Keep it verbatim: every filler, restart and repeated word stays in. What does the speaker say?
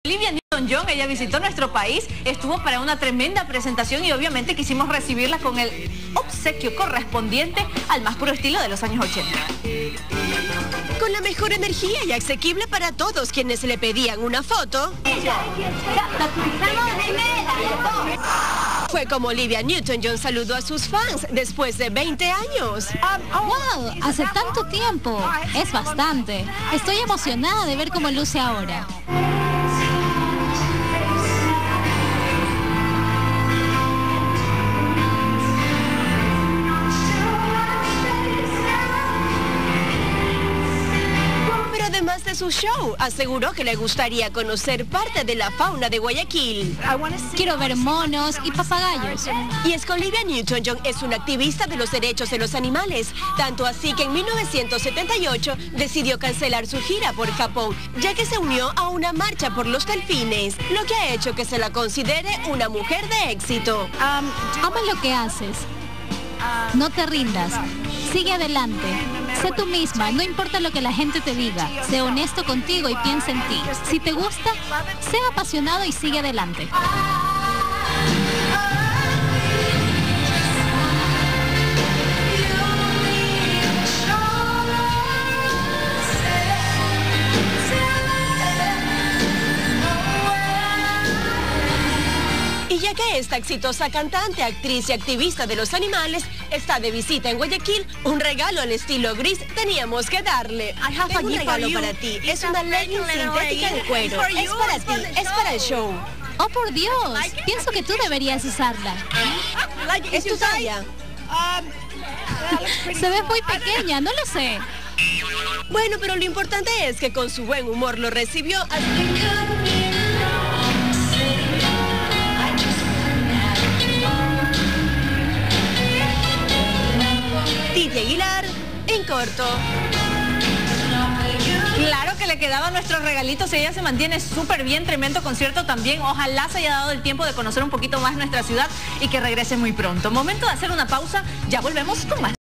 Olivia Newton-John, ella visitó nuestro país, estuvo para una tremenda presentación y obviamente quisimos recibirla con el obsequio correspondiente al más puro estilo de los años ochenta. Con la mejor energía y asequible para todos quienes le pedían una foto, fue como Olivia Newton-John saludó a sus fans después de veinte años. ¡Wow! Hace tanto tiempo. Es bastante. Estoy emocionada de ver cómo luce ahora. Además de su show, aseguró que le gustaría conocer parte de la fauna de Guayaquil. Quiero ver monos y papagayos. Y es que Olivia Newton-John es una activista de los derechos de los animales, tanto así que en mil novecientos setenta y ocho decidió cancelar su gira por Japón, ya que se unió a una marcha por los delfines, lo que ha hecho que se la considere una mujer de éxito. Ama lo que haces. No te rindas. Sigue adelante. Sé tú misma, no importa lo que la gente te diga. Sé honesto contigo y piensa en ti. Si te gusta, sé apasionado y sigue adelante. Y ya que esta exitosa cantante, actriz y activista de los animales está de visita en Guayaquil, un regalo al estilo gris teníamos que darle. Tengo un regalo para ti. Es una legging sintética de cuero. Es para ti, es para el show. ¡Oh, por Dios! Pienso que tú deberías usarla. ¿Es tu talla? Se ve muy pequeña, no lo sé. Bueno, pero lo importante es que con su buen humor lo recibió. Titi Aguilar, en corto. Claro que le quedaban nuestros regalitos y ella se mantiene súper bien, tremendo concierto también. Ojalá se haya dado el tiempo de conocer un poquito más nuestra ciudad y que regrese muy pronto. Momento de hacer una pausa, ya volvemos con más.